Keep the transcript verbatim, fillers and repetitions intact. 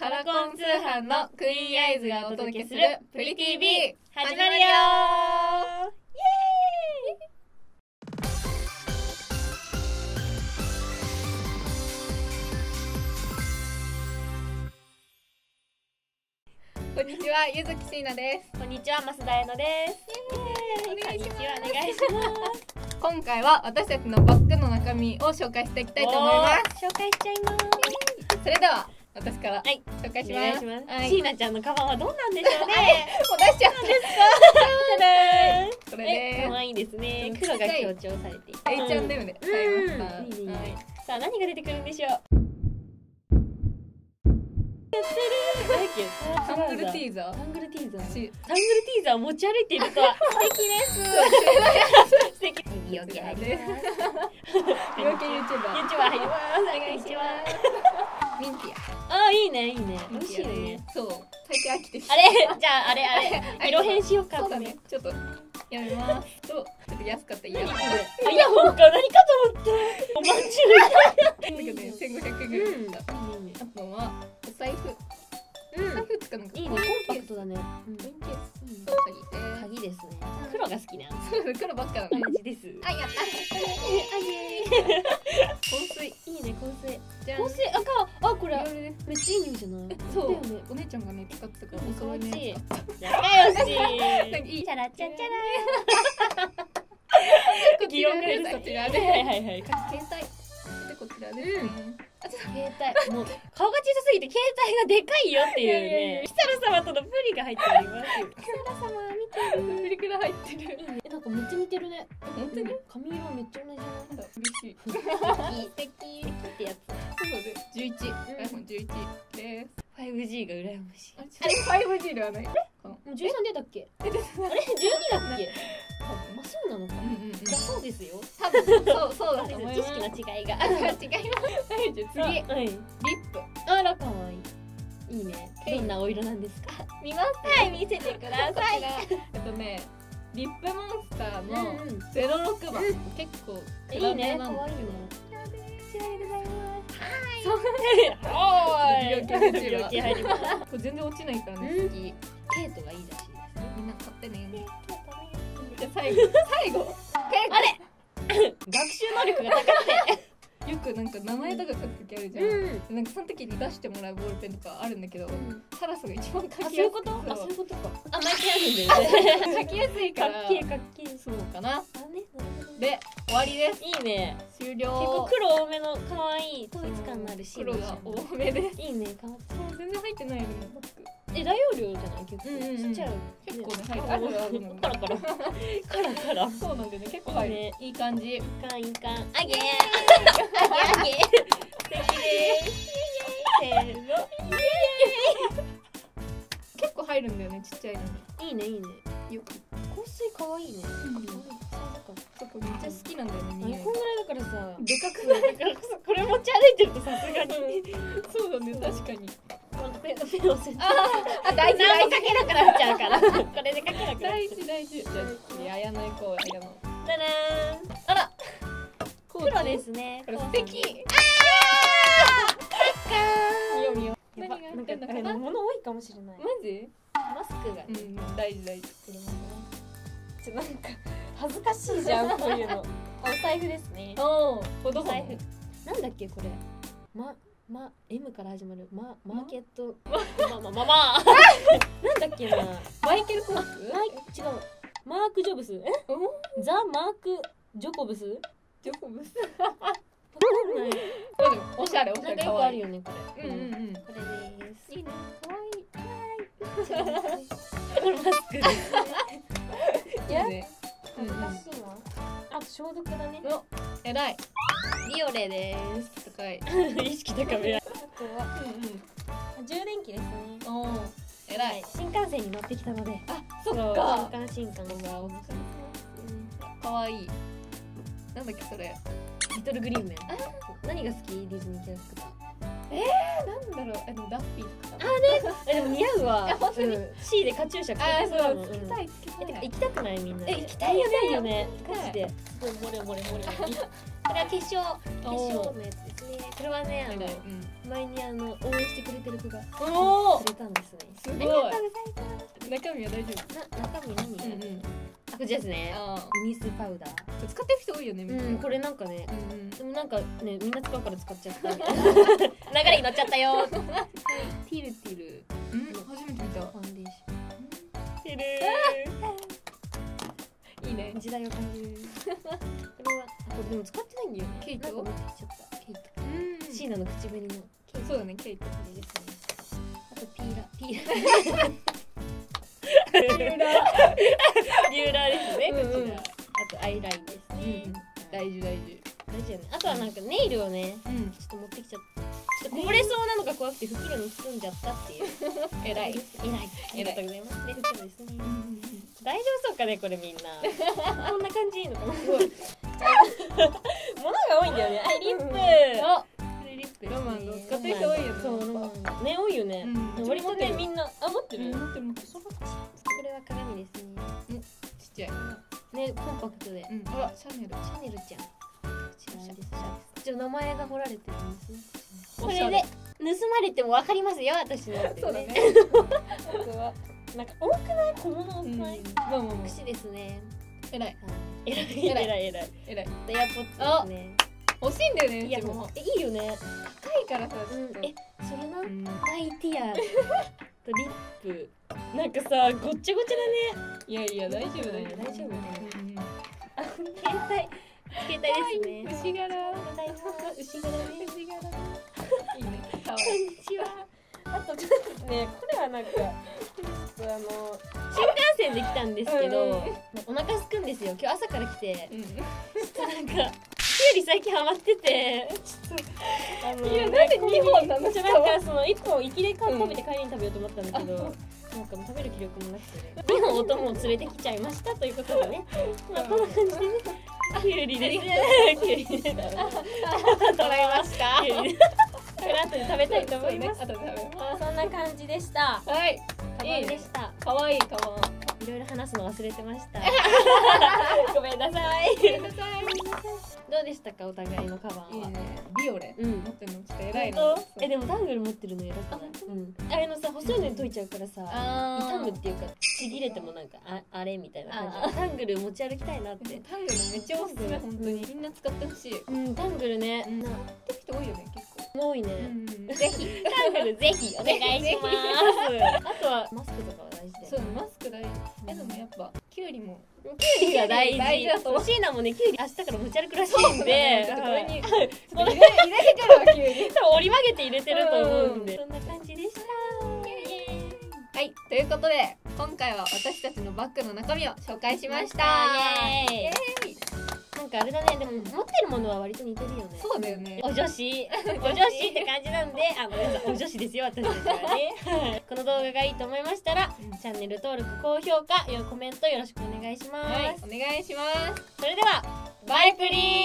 カラコン通販のクイーンアイズがお届けするプリティービー始まるよー。イエーイ。こんにちは、ゆずきしいなです。 こんにちは、増田彩乃です。 お願いします。 こんにちは、お願いします。 今回は私たちのバッグの中身を紹介していきたいと思います。 紹介しちゃいます。 それでは私から、 はい、 紹介します。 お願いします。 はい、 しーなちゃんのカバンはどうなんでしょうね。 もう出しちゃったんですか。これです。 可愛いですね。黒が強調されていて、 エイチアンドエム で買いました。 いいね。さあ、何が出てくるんでしょう。やってる。 タングルティーザー。 タングルティーザー。タングルテしィーザーを持ち歩いているとは素敵です。素敵。美容系入ります。 美容系 ユーチューバー。 ユーチューバー入ります。お願いします。 ミンティア。 ああ、いいね、いいね。美味しいよね。 そう。最近飽きてきた。 あれ、じゃあ、あれ、あれ。色変しようか。 そうだね。ちょっと。やめます。と、ちょっと安かったイヤホン。 あ、イヤホンか、何かと思った。おまんじゅう。 だけどね、千五百円ぐらいだった。あとは、お財布。お財布つかなんか。 いいね、コンパクトだね。 コインケース。 鍵ですね。黒が好きな。 そう、黒ばっかだね。 同じです。 あ、やった。 あげー。 香水。 いいね、香水。 香水、あ、か、あ、これ。 めっめっちゃいい匂いじゃない。 そう。お姉ちゃんがね、使ってたから、 お揃いね。 仲良し。 いい。 チャラチャチャラ。 こちらです。こちらで。 はいはいはい。 携帯。で、こちらです。 携帯。もう、顔が小さすぎて、携帯がでかいよっていうね。キサラ様とのプリが入っております。 キサラ様、見てる。プリクラ入ってる。 え、なんかめっちゃ似てるね。 本当に髪色めっちゃ同じなんだ。 嬉しい。 素敵ってやつ。 そうで、じゅういち。アイフォンじゅういち です。 ファイブジー が羨ましい。 あれ、ファイブジー ではない。 もうじゅうさん出たっけ？あれじゅうにだっけ？まあそうなのか。だそうですよ。 多分そうそうだと思います。 知識の違いが。 違います。はい、じゃあ次。リップ。 あら可愛い。いいね。どんなお色なんですか？ 見ます。 はい、見せてください。 えっとね、リップモンスターのゼロろくばん。結構いいね。可愛いね。 こちらでございます。 はい。 美容系 ユーチューバー。 入ります。 これ全然落ちないからね。好き。 ケイトがいいらしいですね。 みんな買ってね。 じゃ最後最後。 あれ。学習能力が高くて。よくなんか名前とか書くときあるじゃん。なんかその時に出してもらうボールペンとかあるんだけど、サラスが一番書きやすい。 そういうこと？あ、そういうことか。あ、毎回あるんだよね。 書きやすいから。 かっけえかっけえ。 そうかな。 あね。 で終わりです。 いいね。 終了。 結構黒多めの可愛い統一感のあるシール。 黒が多めです。 いいね。変わって。 全然入ってないよね。バッグ。 え、大容量じゃない結構。ちっちゃい。 結構ね入る。あるあるの。 カラカラ。カラカラ。 そうなんだよね。結構入る。いい感じ。 いい感いい感。あげー。あげあげ。素敵です。せーの。イエーイ。 結構入るんだよね。ちっちゃいのに。 いいねいいね。 よく。 香水可愛いね。 そこめっちゃ好きなんだよね。 こんぐらいだからさ、 でかくだからこれ持ち歩いてるとさすがに。 そうだね、確かに。 ペンをせん。 あ、大事大事。 かけなくなっちゃうから。これでかけなくなっちゃう。 大事大事。じゃあ次綾乃行こう。綾乃。 だらーん。あら。黒ですね。 これ素敵。 ああ。 見よう見よう。 何が入ってんのかな。物多いかもしれない。 マジ？ マスクが。 うん、大事大事。 ちょなんか恥ずかしいじゃんこういうの。お財布ですね。 おお、どこ？ 財布。なんだっけこれ。まま M から始まるママーケット。まままま。なんだっけな。 マイケルコース？ 違う。マークジョブス。え？ザマークジョコブス？ ジョコブス。 わかんない。 おしゃれおしゃれ。可愛いよねこれ。うんうんうん。これです。 いいね。可愛い。 これマスクです。 いやね。 恥ずかしいわ。あと消毒だね。 お、偉い。 ビオレです。 高い。 意識高め。あとはうんうん。 充電器ですね。 おお、偉い。 新幹線に乗ってきたので。 あ、そっか。 新幹新幹がお疲れ様です。 可愛い。なんだっけそれ。 リトルグリーンメン。何が好き？ディズニーキャラクター。 えー、なんだろう。え、でもダッフィーとか。 あね。でも似合うわ。 え、本当に。 シー でカチューシャ着てそう。つけたいつけたい。 行きたくないみんな。 え、行きたいよね。 よね。マジで。もれもれもれ。これは化粧化粧のやつです。 これはね、あのうん前にあの応援してくれてる子がおおくれたんですね。 すごいありがとうございます。 中身は大丈夫な中身何？ うんうんあ、こちらですね。 あミニスパウダー。 ー使ってる人多いよねめっちゃうん、これなんかね、 うんうんでもなんかね、みんな使うから使っちゃったみたいな流れに乗っちゃったよ。ティルティルうん初めて見たファンデーシてるいいねョン。時代を感じる。これは、あ、これでも使ってないんだよね。 ケイトなんか持ってきちゃった。ケイト。 うんシーナの口紅のケイト。 そうだねケイトですね。あとピーラー、ピーラー。 ビューラービューラーですね。 うんうんこちら。あとアイラインですね。 うん大事大事大事よね。あとはなんかネイルをね、 うんちょっと持ってきちゃった。ちょっとこぼれそうなのが怖くて袋に包んじゃったっていう。 偉い偉い。ありがとうございます。で、袋ですね。 うん大丈夫そうかね、これみんな。こんな感じいいのかな。すごい。物が多いんだよね。あ、リップ。 あこれリップですね。 ロマンの使ってる人多いよねそう、ロマン。ね、多いよね。 うん割とね、みんな、あ、持ってる。 持ってる持ってるこれは鏡ですね。 ちっちゃいね、コンパクトで。 うんあシャネルシャネルちゃん。こちらです。一応名前が彫られてるんですね。これで盗まれてもわかりますよ、私の。 そうだねあとはなんか多くない？小物多くうんない？ まあまあまあ櫛ですね。 偉いえらいえらいえらい。 偉いエアポッツですね。 欲しいんだよねいやうちもえいいよね。 高いからさちうんょっとえそれな。 うんナイティアとリップ。なんかさごっちゃごちゃだね。 いやいや大丈夫だよ大丈夫うんあ携帯携帯ですね。 牛柄ただいま牛柄ね。 牛柄いいね可こ愛いんにちは。あとちょっとねこれはなんかちょっとあの新幹線で来たんですけど、お腹すくんですよ。今日朝から来て。 うんちょっとなんかきゅうり最近ハマっててちょっとあのいやなんでにほんなのちょなんかそのいっぽん行きでか食べて帰りに食べようと思ったんだけど、なんかもう食べる気力もなくてねにほんお供を連れてきちゃいましたということでね、まあこんな感じでねきゅうりですきゅうりですもらいましたきゅうりこれ後で食べたいと思います。 後で食べるまあそんな感じでした。 はいカバンでした。 可愛いカバンいろいろ話すの忘れてましたごめんなさい。 ごめんなさいどうでしたかお互いのカバンは。 いいねビオレうん持ってるのちょっと偉い本な当えでもダングル持ってるの偉くない？うんあれのさ細いのに解いちゃうからさあー痛むっていうかちぎれてもなんかああれみたいな感じ。ダングル持ち歩きたいなって。 タングルめっちゃおすすめ本当にみんな使ってほしいうんダングルね。 うん使ってる人多いよね結構多いね。 うんぜひダングルぜひお願いします。あとはマスクとかは大事で。 そうマスク大事えでもやっぱキュウリもキュウリが大事。 大事だと思うシーナもねキュウリ明日から持ち歩くらしいんで。 ちょっとこれにはいちょっと入れ入れてからはキュウリ多分折り曲げて入れてると思うんで。 うそんな感じでした。 はいということで今回は私たちのバッグの中身を紹介しましたイエーイ。なんかあれだね、でも持ってるものは割と似てるよね。 そうだよねお女子お女子って感じなんで、あ、ごめんなさい、お女子ですよ、私たちはねこの動画がいいと思いましたら、 うんチャンネル登録、高評価、コメントよろしくお願いします、 はいお願いしますそれでは、バイプリー。